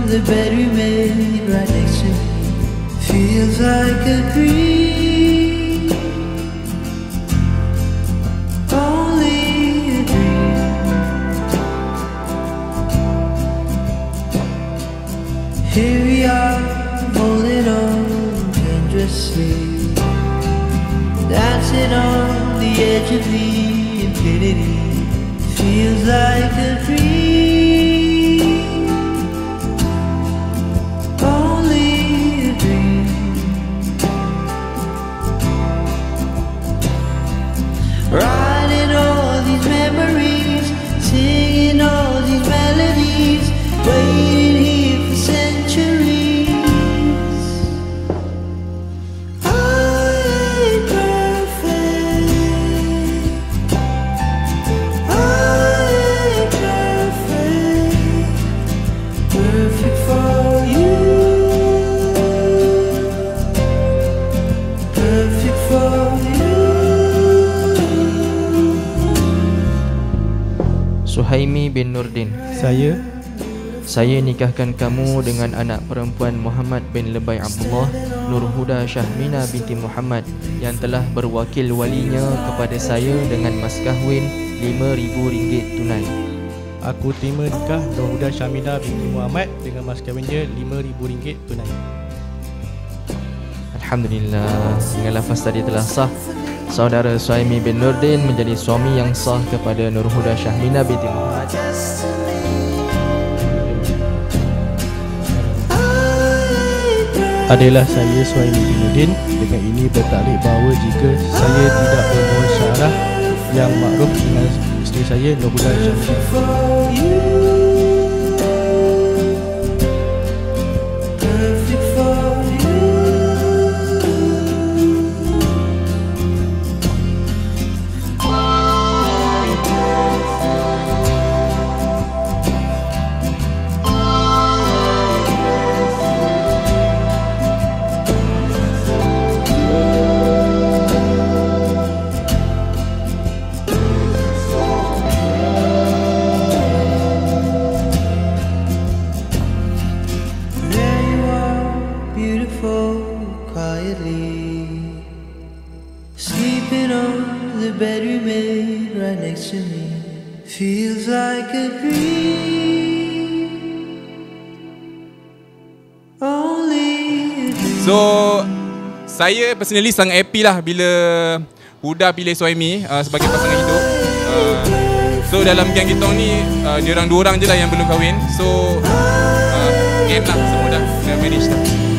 the bed we made right next to me feels like a dream, only a dream. Here we are, holding on dangerously, dancing on the edge of the infinity. Feels like a dream, only a dream. Writing all these memories, singing all these melodies, waiting here for centuries. I ain't perfect, perfect for you, perfect for you. Suhaimi bin Nurdin. Saya nikahkan kamu dengan anak perempuan Muhammad bin Lebay Abdullah, Nurhuda Syahmina binti Muhammad, yang telah berwakil walinya kepada saya dengan mas kahwin RM5,000 tunai. Aku terima nikah Nurhuda Syahmina binti Muhammad dengan mas kahwinnya RM5,000 tunai. Alhamdulillah, dengan lafaz tadi telah sah. Saudara Suhaimi bin Nurdin menjadi suami yang sah kepada Nurhuda Syahmina binti Muhammad. Adalah saya Suhaimi bin Nurdin. Dengan ini bertaklid bahawa jika saya tidak bermusyawarah yang makruf dengan isteri saya Nurhuda Syahmina. Sleeping on the bed we made right next to me feels like a dream, only a dream. So saya personally sangat happy lah bila Huda pilih Suhaimi sebagai pasangan hidup. So dalam geng kita ni diorang dua orang je lah yang belum kahwin. So game lah, semua dah manage lah.